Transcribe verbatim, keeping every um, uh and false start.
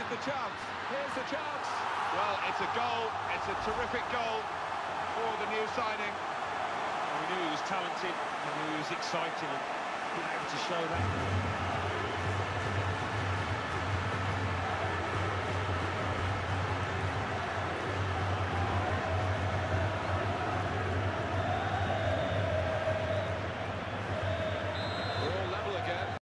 the chance. Here's the chance. Well, it's a goal. It's a terrific goal for the new signing. Well, we knew he was talented, we knew he was exciting, and being able to show that.